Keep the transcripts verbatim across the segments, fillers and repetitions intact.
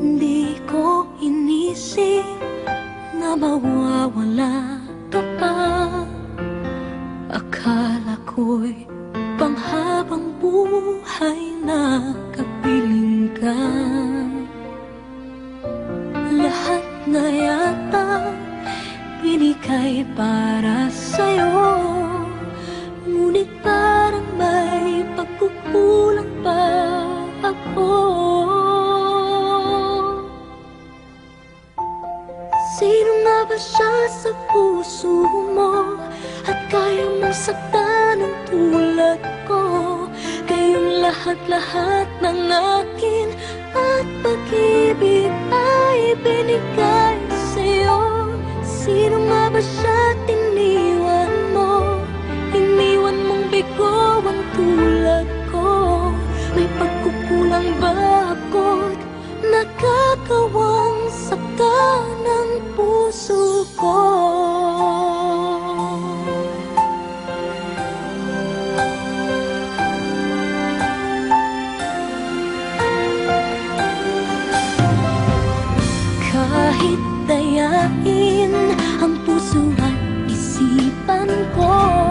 Hindi ko inisip na mawawala ka pa. Akala ko'y panghabang buhay na kapiling ka. Lahat na yata binigay para sa'yo, ngunit parang may pagkukulang pa ako. Sino nga ba siya sa puso mo at kaya mong saktan ng tulad ko? Kayong lahat-lahat ng akin at pag-ibig ay binigay sa'yo. Sino nga ba siya tiniwan mo? Iniwan mong bigo ang tulad ko. May pagkukulang ba ako't nakakawang saktan ng puso ko? Kahit dayain ang puso at isipan ko,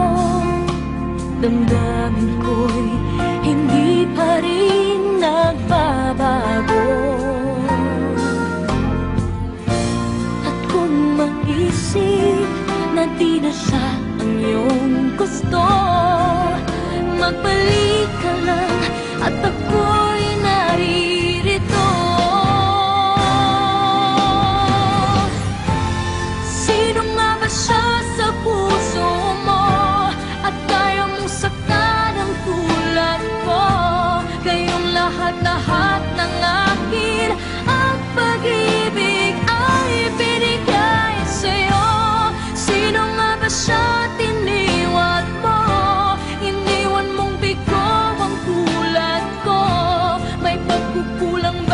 damdamin ko'y hindi pa rin nagbabago. At kung maisip na di na siya ang iyong gusto, magbalik ka lang at ako'y naririto. Sino nga ba siya sa puso mo at kaya mong saktan ang tulad ko? Kayong lahat-lahat ng akin at pag-ibig ay binigay sa'yo. Sino nga ba siya tiniwan mo? Iniwan mong bigo ang tulad ko. May pagkukulang